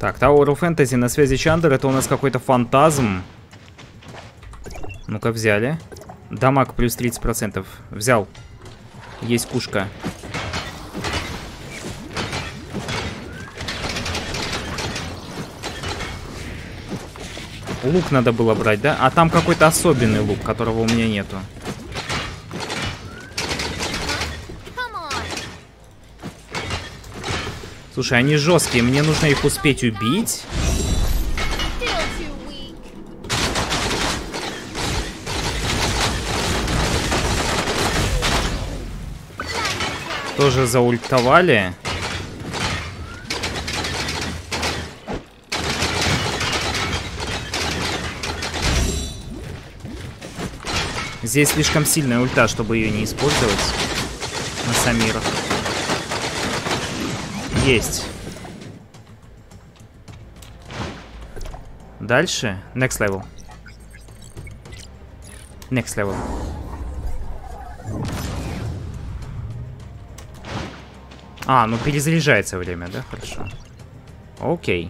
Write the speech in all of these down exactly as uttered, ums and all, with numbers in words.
Так, Tower of Fantasy, на связи Чандер. Это у нас какой-то фантазм. Ну-ка, взяли. Дамаг плюс тридцать процентов. Взял. Есть кушка. Лук надо было брать, да? А там какой-то особенный лук, которого у меня нету. Слушай, они жесткие. Мне нужно их успеть убить. Тоже заультовали. Здесь слишком сильная ульта, чтобы ее не использовать на Самирах. Есть. Дальше. Next level. Next level. А, ну перезаряжается время, да? Хорошо. Окей.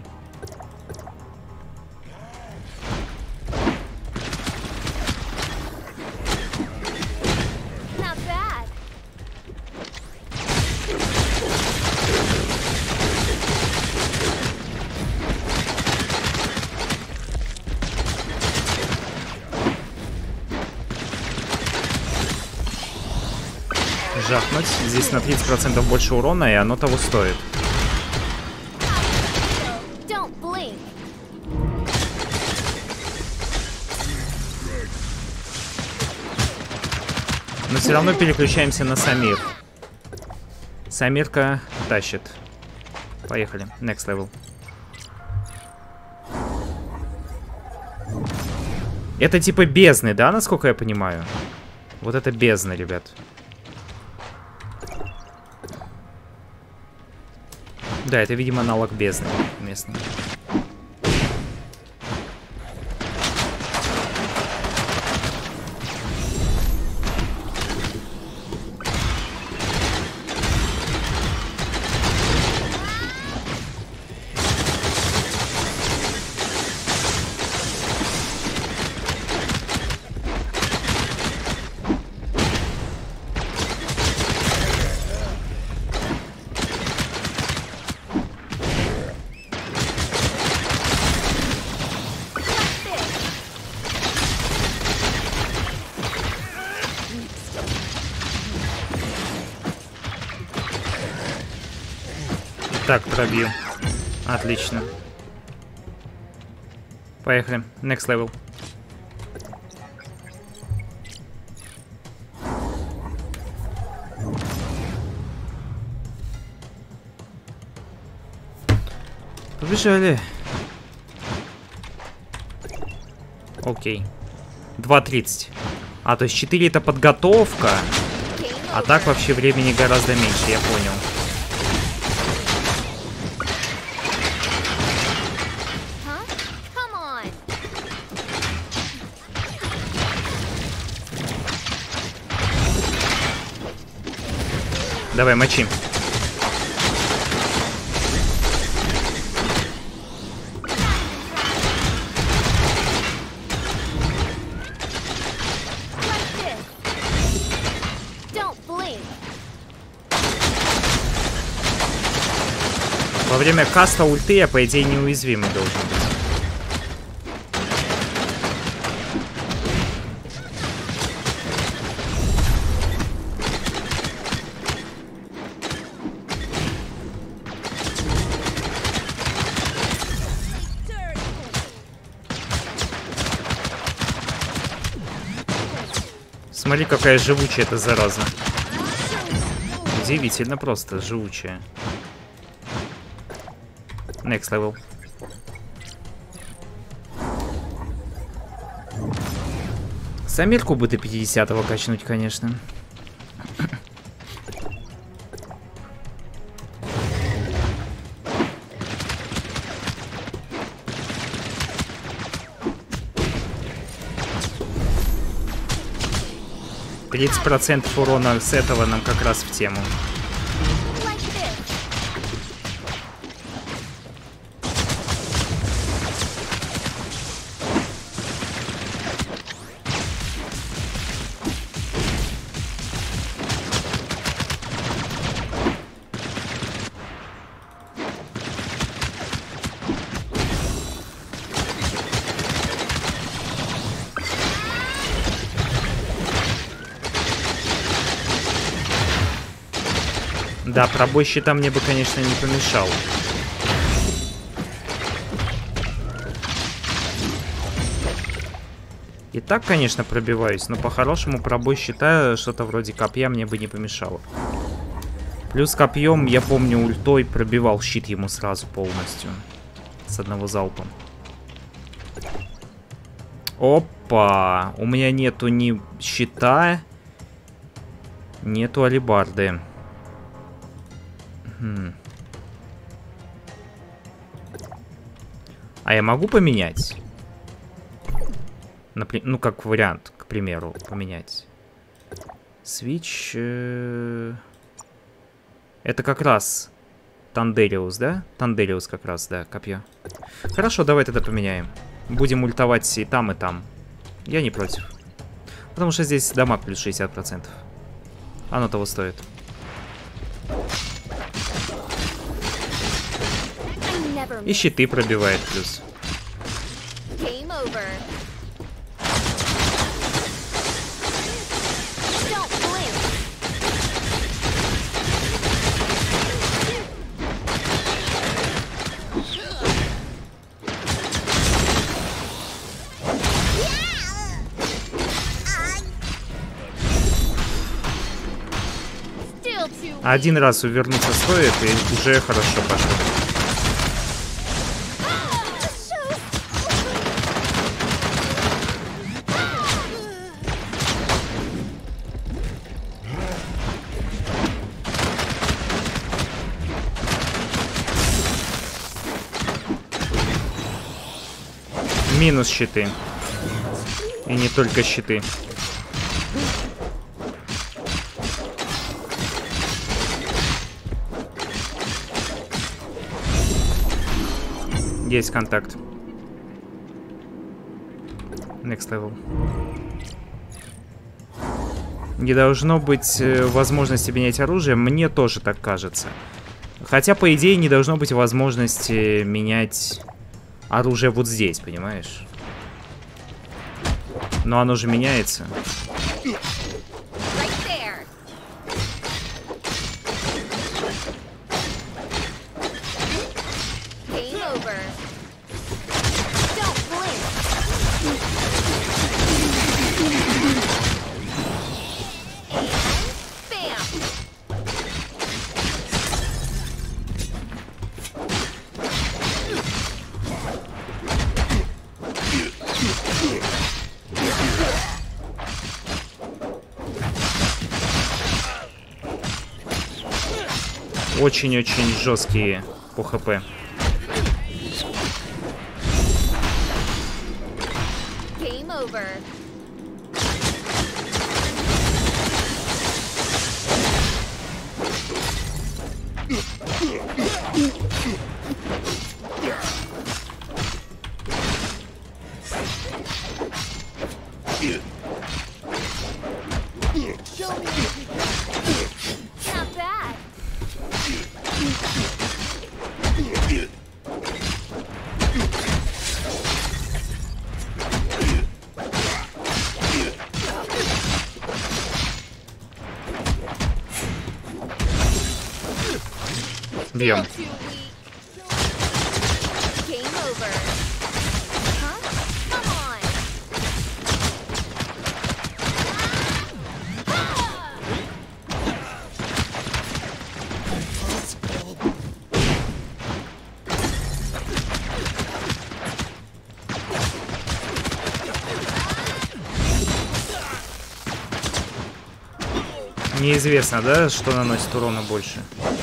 Жахнуть. Здесь на тридцать процентов больше урона, и оно того стоит. Но все равно переключаемся на Самир. Самирка тащит. Поехали. Next level. Это типа бездны, да, насколько я понимаю? Вот это бездна, ребят. Да, это, видимо, аналог бездны местный. Так, пробью. Отлично. Поехали. Next level. Побежали. Окей. два тридцать. А, то есть четыре это подготовка. А так вообще времени гораздо меньше, я понял. Давай, мочи. Во время каста ульты я, по идее, неуязвимый должен быть. Смотри, какая живучая эта зараза. Удивительно просто живучая. Next level. Самирку бы до пятидесятого качнуть, конечно. тридцать процентов урона с этого нам как раз в тему. Да, пробой щита мне бы, конечно, не помешал. И так, конечно, пробиваюсь, но по-хорошему пробой щита, что-то вроде копья, мне бы не помешало. Плюс копьем, я помню, ультой пробивал щит ему сразу полностью. С одного залпа. Опа! У меня нету ни щита, нету алебарды. Хм. А я могу поменять? Напри- ну, как вариант, к примеру, поменять. Switch... Э... Это как раз Танделиус, да? Танделиус как раз, да, копье. Хорошо, давай тогда поменяем. Будем ультовать и там, и там. Я не против. Потому что здесь дамаг плюс шестьдесят процентов. Оно того стоит. И щиты пробивает плюс. Один раз увернуться стоит, и уже хорошо пошло. Минус щиты. И не только щиты. Есть контакт. Next level. Не должно быть э, возможности менять оружие. Мне тоже так кажется. Хотя, по идее, не должно быть возможности менять оружие вот здесь, понимаешь? Но оно же меняется. Очень-очень жесткие по хп. Бьем. Неизвестно, да, что наносит урона больше.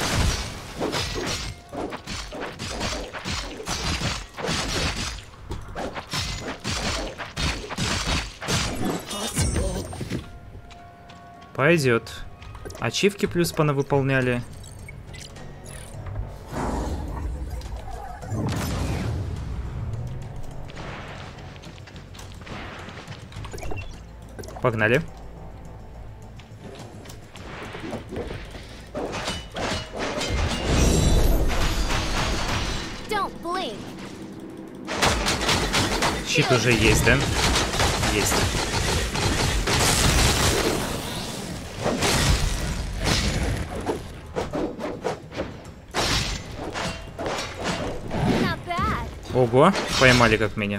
Пойдет. Ачивки плюс понавыполняли. Погнали. Щит уже есть, да? Есть. Ого, поймали как меня.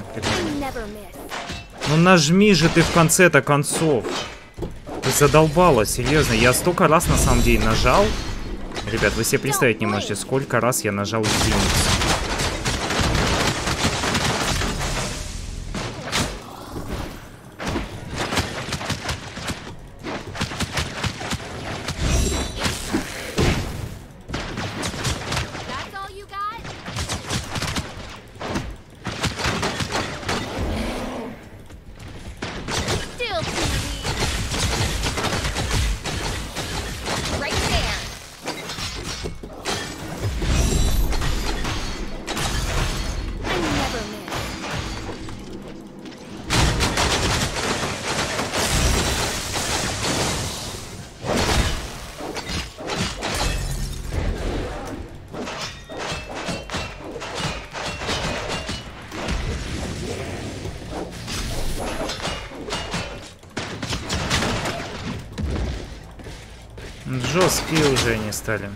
Ну нажми же ты в конце-то концов. Ты задолбала, серьезно. Я столько раз на самом деле нажал. Ребят, вы себе представить не можете, сколько раз я нажал единицу. Жесткие уже они стали.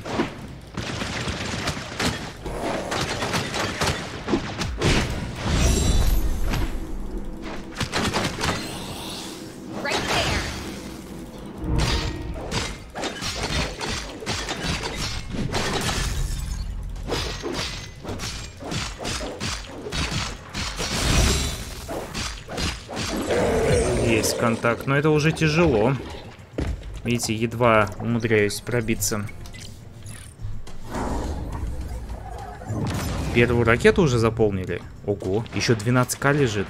Есть контакт, но это уже тяжело. Видите, едва умудряюсь пробиться. Первую ракету уже заполнили. Ого, еще двенадцать ка лежит.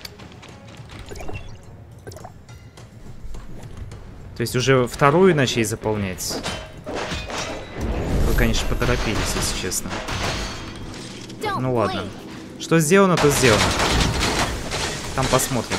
То есть уже вторую начали заполнять. Вы, конечно, поторопились, если честно. Ну ладно. Что сделано, то сделано. Там посмотрим.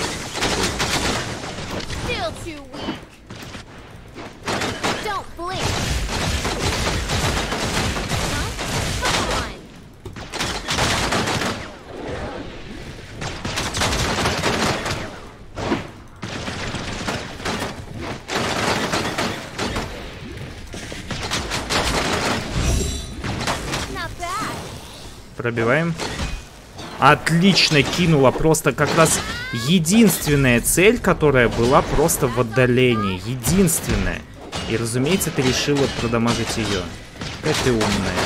Пробиваем. Отлично кинула. Просто как раз единственная цель, которая была просто в отдалении. Единственная. И, разумеется, ты решила продамажить ее. Какая ты умная.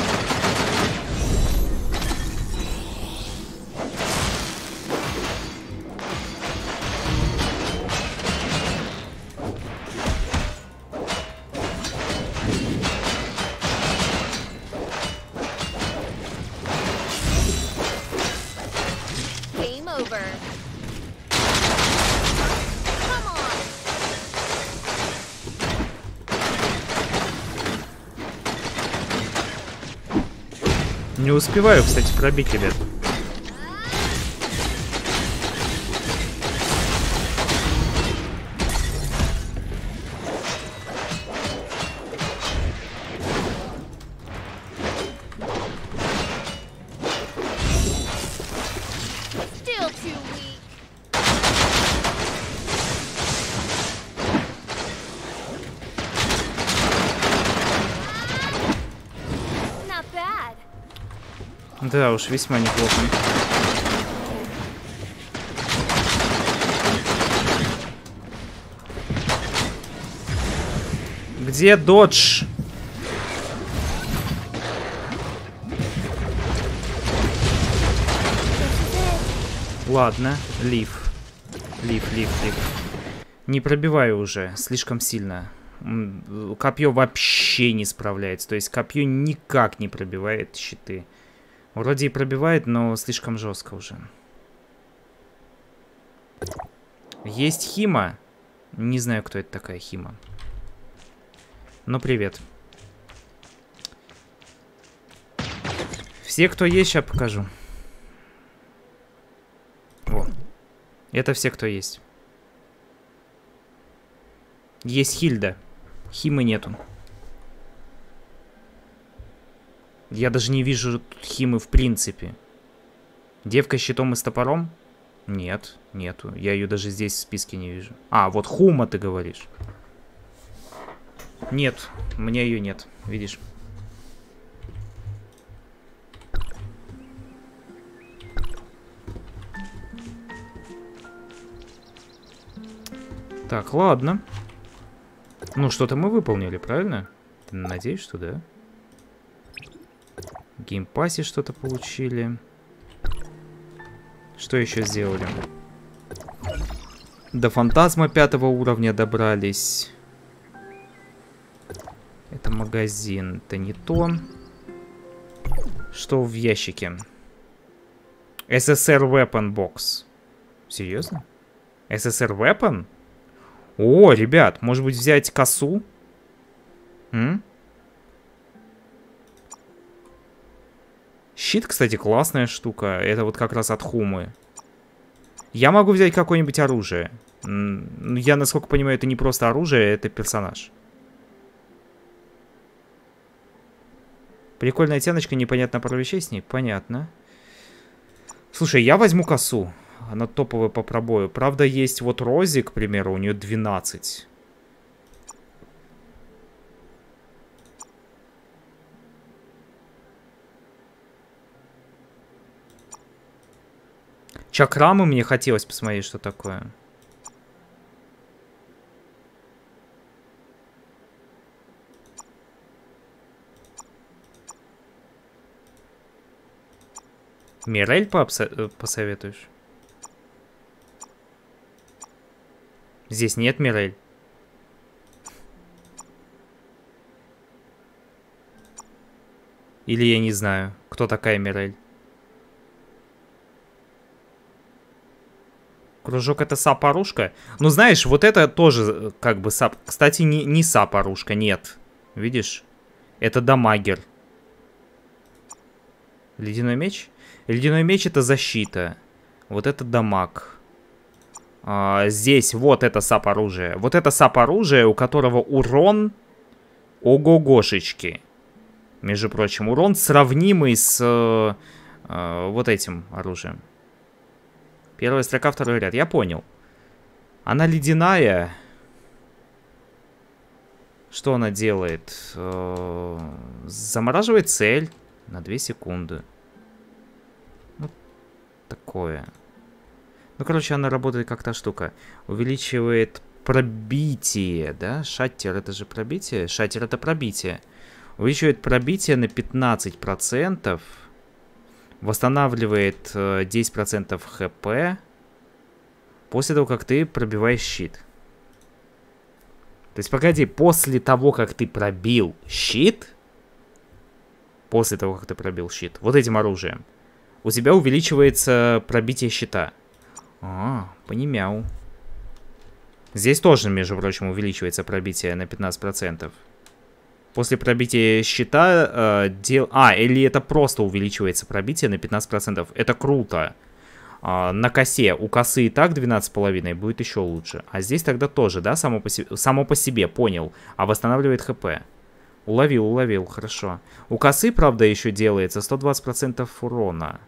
Не успеваю, кстати, пробить, ребят. Да уж, весьма неплохо. Где додж? Ладно, лив. Лив, лив, лив. Не пробиваю уже, слишком сильно. Копье вообще не справляется. То есть копье никак не пробивает щиты. Вроде и пробивает, но слишком жестко уже. Есть Хима. Не знаю, кто это такая Хима. Ну, привет. Все, кто есть, сейчас покажу. Во. Это все, кто есть. Есть Хильда. Химы нету. Я даже не вижу Химы в принципе. Девка с щитом и с топором? Нет, нету. Я ее даже здесь в списке не вижу. А, вот Хума ты говоришь. Нет, у меня ее нет. Видишь? Так, ладно. Ну, что-то мы выполнили, правильно? Надеюсь, что да. В геймпассе что-то получили. Что еще сделали? До фантазма пятого уровня добрались. Это магазин. Это не то. Что в ящике? эс эс эр Weapon Box. Серьезно? эс эс эр Weapon? О, ребят, может быть взять косу? М? Щит, кстати, классная штука. Это вот как раз от Хумы. Я могу взять какое-нибудь оружие. Я, насколько понимаю, это не просто оружие, это персонаж. Прикольная тяночка, непонятно про вещей с ней. Понятно. Слушай, я возьму косу. Она топовая по пробою. Правда, есть вот Рози, к примеру, у нее двенадцать. Чакрамы мне хотелось посмотреть, что такое. Мирель посоветуешь? Здесь нет Мирель. Или я не знаю, кто такая Мирель. Кружок — это сап-оружка? Ну, знаешь, вот это тоже как бы сап... Кстати, не, не сап-оружка, нет. Видишь? Это дамагер. Ледяной меч? Ледяной меч — это защита. Вот это дамаг. А, здесь вот это сап-оружие. Вот это сап-оружие, у которого урон ого-гошечки. Между прочим, урон сравнимый с э, э, вот этим оружием. Первая строка, второй ряд. Я понял. Она ледяная. Что она делает? Э, замораживает цель на две секунды. Ну, такое. Ну, короче, она работает как та штука. Увеличивает пробитие, да? Шаттер — это же пробитие? Шаттер — это пробитие. Увеличивает пробитие на пятнадцать процентов. Восстанавливает э, десять процентов хп. После того, как ты пробиваешь щит. То есть, погоди, после того, как ты пробил щит... После того, как ты пробил щит, вот этим оружием, у тебя увеличивается пробитие щита. А, понимаю. Здесь тоже, между прочим, увеличивается пробитие на пятнадцать процентов. После пробития щита э, дел... А, или это просто увеличивается пробитие на пятнадцать процентов. Это круто. А, на косе. У косы и так двенадцать с половиной будет еще лучше. А здесь тогда тоже, да, само по себе, само по себе, понял. А восстанавливает хп. Уловил, уловил, хорошо. У косы, правда, еще делается сто двадцать процентов урона.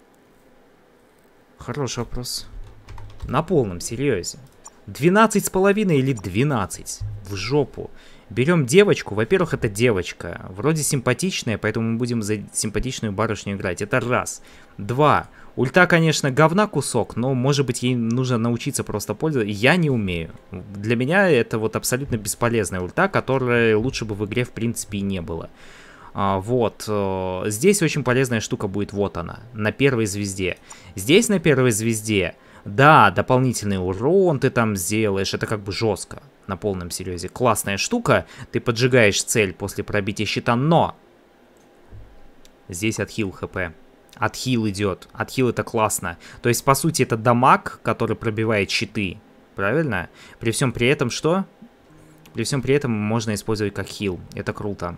Хороший вопрос. На полном серьезе. двенадцать с половиной или двенадцать? В жопу. Берем девочку. Во-первых, это девочка. Вроде симпатичная, поэтому мы будем за симпатичную барышню играть. Это раз. Два. Ульта, конечно, говна кусок, но, может быть, ей нужно научиться просто пользоваться. Я не умею. Для меня это вот абсолютно бесполезная ульта, которой лучше бы в игре, в принципе, и не было. А, вот. Здесь очень полезная штука будет, вот она, на первой звезде. Здесь на первой звезде, да, дополнительный урон ты там сделаешь, это как бы жестко. На полном серьезе. Классная штука. Ты поджигаешь цель после пробития щита, но здесь отхил хп. Отхил идет. Отхил — это классно. То есть, по сути, это дамаг, который пробивает щиты. Правильно? При всем при этом что? При всем при этом можно использовать как хил. Это круто.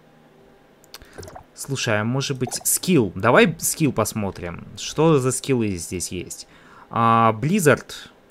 Слушай, а может быть скилл? Давай скилл посмотрим. Что за скиллы здесь есть? А, Blizzard...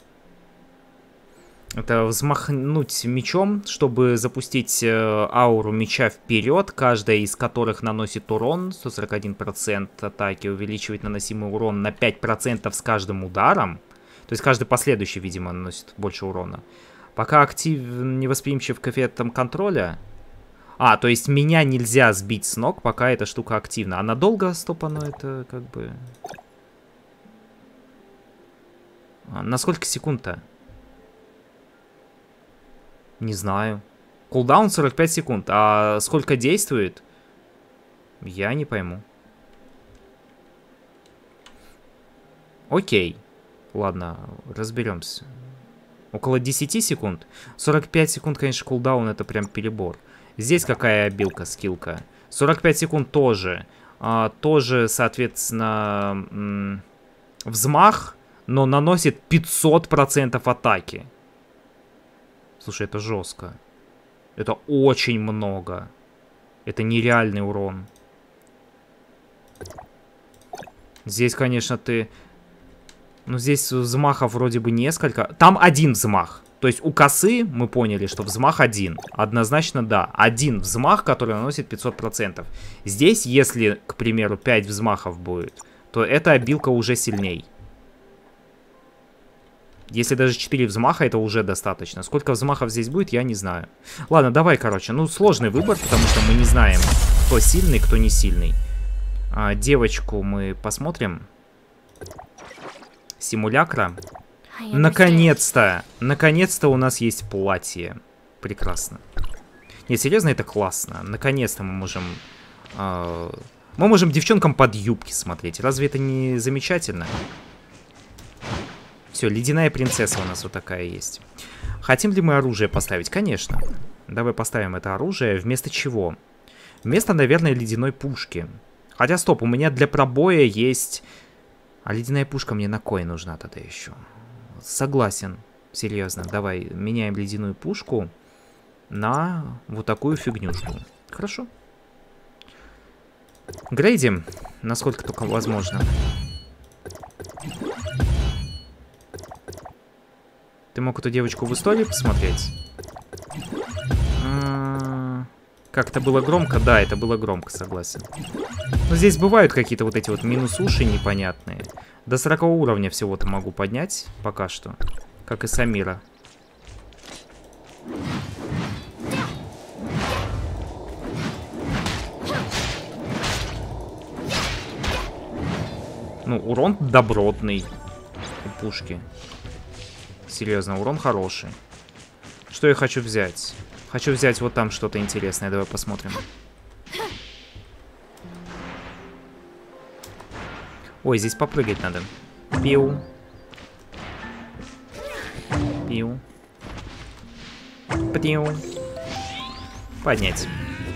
Это взмахнуть мечом, чтобы запустить э, ауру меча вперед, каждая из которых наносит урон, сто сорок один процент атаки, увеличивает наносимый урон на пять процентов с каждым ударом. То есть каждый последующий, видимо, наносит больше урона. Пока актив невосприимчив к эффектам контроля. А, то есть меня нельзя сбить с ног, пока эта штука активна. А надолго, стоп, оно это как бы... А, на сколько секунд-то? Не знаю. Кулдаун сорок пять секунд. А сколько действует? Я не пойму. Окей. Ладно, разберемся. Около десяти секунд. сорок пять секунд, конечно, кулдаун, это прям перебор. Здесь какая обилка, скиллка? сорок пять секунд тоже. А, тоже, соответственно, взмах, но наносит пятьсот процентов атаки. Слушай, это жестко. Это очень много. Это нереальный урон. Здесь, конечно, ты... Ну, здесь взмахов вроде бы несколько. Там один взмах. То есть у косы мы поняли, что взмах один. Однозначно, да. Один взмах, который наносит пятьсот процентов. Здесь, если, к примеру, пять взмахов будет, то эта обилка уже сильней. Если даже четыре взмаха, это уже достаточно. Сколько взмахов здесь будет, я не знаю. Ладно, давай, короче. Ну, сложный выбор, потому что мы не знаем, кто сильный, кто не сильный. А, девочку мы посмотрим. Симулякра. Наконец-то! Наконец-то у нас есть платье. Прекрасно. Не, серьезно, это классно. Наконец-то мы можем... Э, мы можем девчонкам под юбки смотреть. Разве это не замечательно? Все, ледяная принцесса у нас вот такая есть. Хотим ли мы оружие поставить? Конечно. Давай поставим это оружие. Вместо чего? Вместо, наверное, ледяной пушки. Хотя, стоп, у меня для пробоя есть... А ледяная пушка мне на кой нужна тогда еще? Согласен. Серьезно. Давай меняем ледяную пушку на вот такую фигнюшку. Хорошо. Грейдим, насколько только возможно. Ты мог эту девочку в истории посмотреть? Как-то было громко? Да, это было громко, согласен. Но здесь бывают какие-то вот эти вот минус-уши непонятные. До сорокового уровня всего-то могу поднять пока что. Как и Самира. Ну, урон добротный у пушки. Серьезно, урон хороший. Что я хочу взять? Хочу взять вот там что-то интересное. Давай посмотрим. Ой, здесь попрыгать надо. Пиу. Пиу. Пиу. Поднять.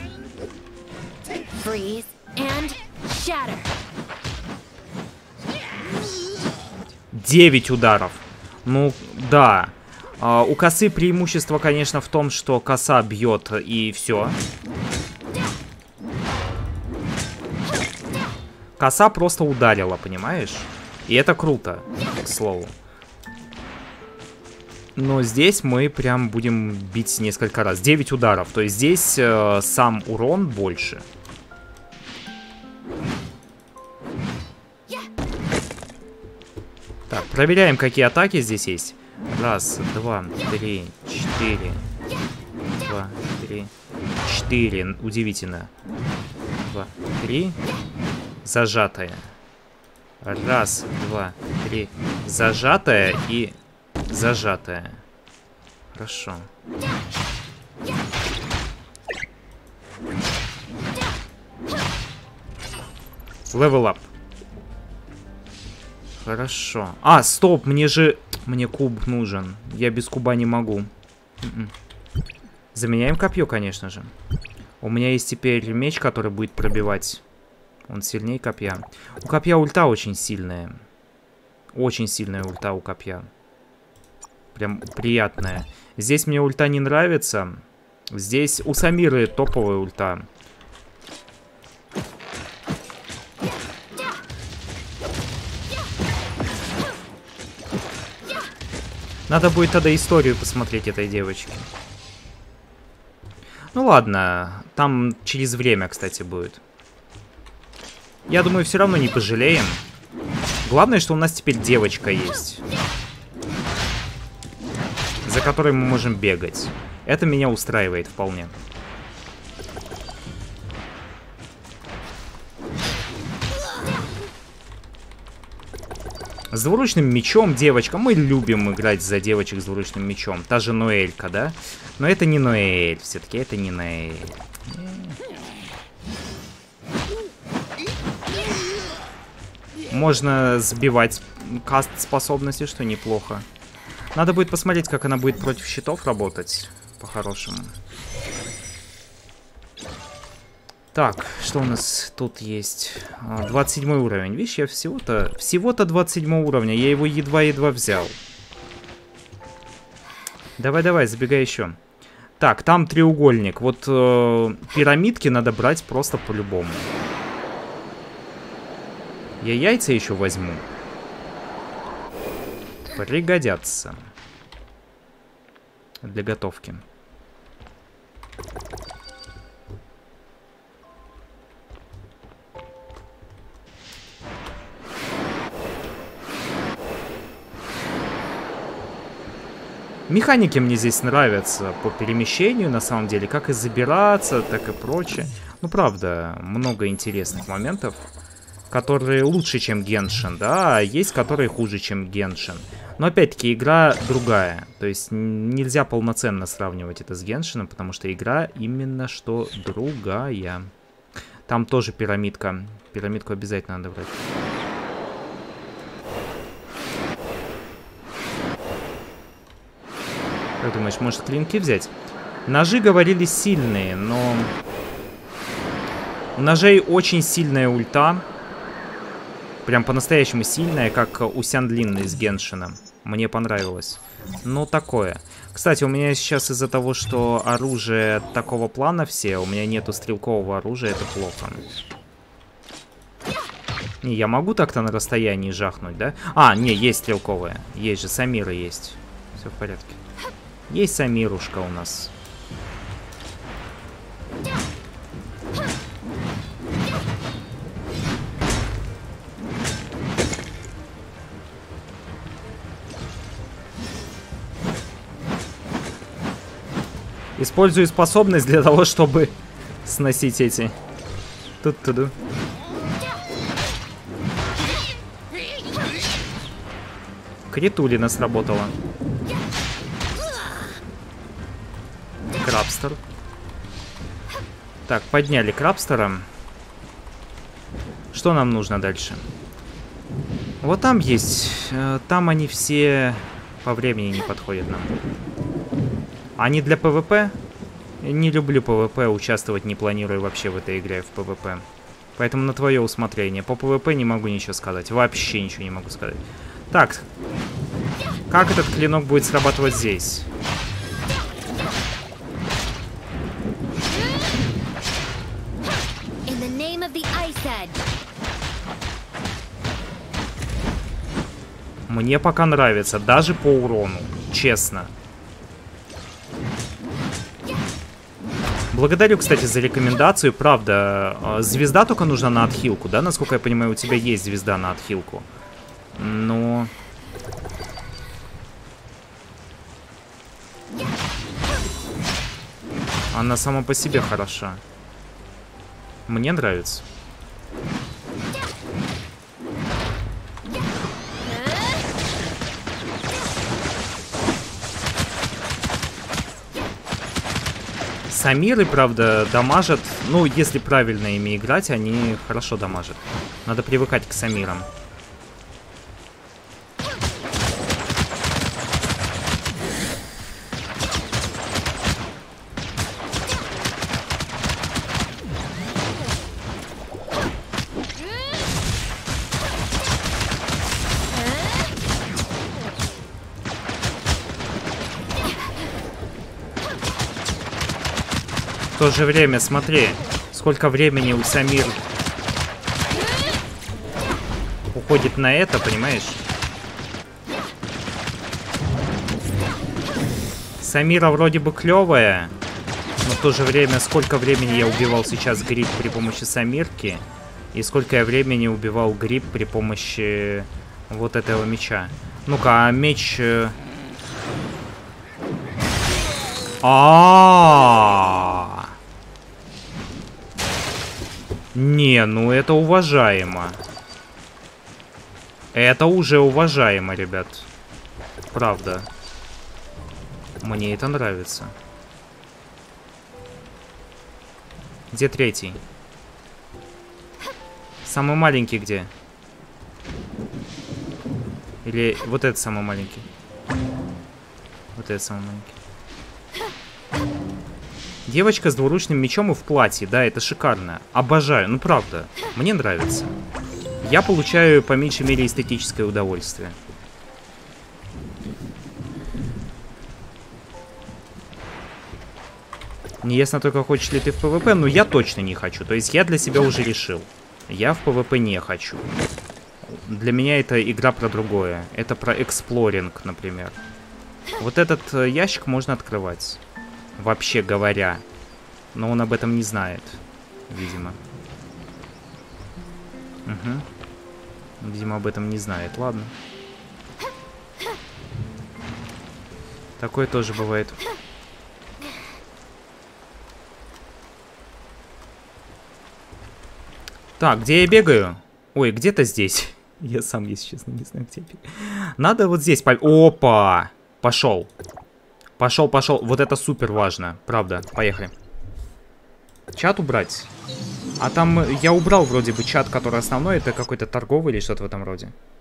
Девять ударов. Ну, да. Uh, у косы преимущество, конечно, в том, что коса бьет и все. Коса просто ударила, понимаешь? И это круто, к слову. Но здесь мы прям будем бить несколько раз. девять ударов. То есть здесь uh, сам урон больше. Так, проверяем, какие атаки здесь есть. Раз, два, три, четыре. Два, три, четыре. Удивительно. Два, три. Зажатая. Раз, два, три. Зажатая и зажатая. Хорошо. Level up. Хорошо. А, стоп, мне же... Мне куб нужен. Я без куба не могу. Mm-mm. Заменяем копье, конечно же. У меня есть теперь меч, который будет пробивать. Он сильнее копья. У копья ульта очень сильная. Очень сильная ульта у копья. Прям приятная. Здесь мне ульта не нравится. Здесь у Самиры топовая ульта. Надо будет тогда историю посмотреть этой девочки. Ну ладно, там через время, кстати, будет. Я думаю, все равно не пожалеем. Главное, что у нас теперь девочка есть, за которой мы можем бегать. Это меня устраивает вполне. С двуручным мечом, девочка. Мы любим играть за девочек с двуручным мечом. Та же Ноэлька, да? Но это не Ноэль. Все-таки это не Ноэль. Можно сбивать каст способности, что неплохо. Надо будет посмотреть, как она будет против щитов работать. По-хорошему. Так, что у нас тут есть? двадцать седьмой уровень. Видишь, я всего-то... Всего-то двадцать седьмого уровня. Я его едва-едва взял. Давай-давай, забегай еще. Так, там треугольник. Вот э, пирамидки надо брать просто по-любому. Я яйца еще возьму. Пригодятся. Для готовки. Механики мне здесь нравятся по перемещению, на самом деле. Как и забираться, так и прочее. Ну, правда, много интересных моментов, которые лучше, чем Геншин, да, а есть, которые хуже, чем Геншин. Но, опять-таки, игра другая. То есть нельзя полноценно сравнивать это с Геншином, потому что игра именно что другая. Там тоже пирамидка. Пирамидку обязательно надо брать. Как думаешь, может клинки взять? Ножи, говорили, сильные, но... У ножей очень сильная ульта. Прям по-настоящему сильная, как у Сяндлина из Геншина. Мне понравилось. Ну, такое. Кстати, у меня сейчас из-за того, что оружие такого плана все, у меня нету стрелкового оружия, это плохо. Не, я могу так-то на расстоянии жахнуть, да? А, не, есть стрелковое. Есть же, Самира есть. Все в порядке. Есть Самирушка у нас. Использую способность для того, чтобы сносить эти. Тут-туду. Критулина сработала. Крабстер. Так, подняли Крабстера. Что нам нужно дальше? Вот там есть. Там они все по времени не подходят нам. Они для ПВП? Не люблю ПВП, участвовать не планирую вообще в этой игре в ПВП. Поэтому на твое усмотрение. По ПВП не могу ничего сказать. Вообще ничего не могу сказать. Так. Как этот клинок будет срабатывать здесь? Мне пока нравится, даже по урону, честно. Благодарю, кстати, за рекомендацию. Правда, звезда только нужна на отхилку, да? Насколько я понимаю, у тебя есть звезда на отхилку. Но... Она сама по себе хороша. Мне нравится. Самиры, правда, дамажат. Ну, если правильно ими играть, они хорошо дамажат. Надо привыкать к Самирам. В то же время, смотри, сколько времени у Самир уходит на это, понимаешь? Самира вроде бы клевая, но в то же время сколько времени я убивал сейчас гриб при помощи Самирки, и сколько я времени убивал гриб при помощи вот этого меча. Ну-ка, а меч... А-а-а! Не, ну это уважаемо. Это уже уважаемо, ребят. Правда. Мне это нравится. Где третий? Самый маленький где? Или вот этот самый маленький? Вот этот самый маленький. Девочка с двуручным мечом и в платье. Да, это шикарно. Обожаю. Ну, правда. Мне нравится. Я получаю, по меньшей мере, эстетическое удовольствие. Неясно только, хочешь ли ты в ПВП, но я точно не хочу. То есть я для себя уже решил. Я в ПВП не хочу. Для меня это игра про другое. Это про эксплоринг, например. Вот этот ящик можно открывать. Вообще говоря. Но он об этом не знает. Видимо. Угу. Видимо, об этом не знает. Ладно. Такое тоже бывает. Так, где я бегаю? Ой, где-то здесь. Я сам, если честно, не знаю, где я бегаю. Надо вот здесь... Опа! Пошел. Пошел, пошел. Вот это супер важно. Правда. Поехали. Чат убрать. А там я убрал вроде бы чат, который основной. Это какой-то торговый или что-то в этом роде.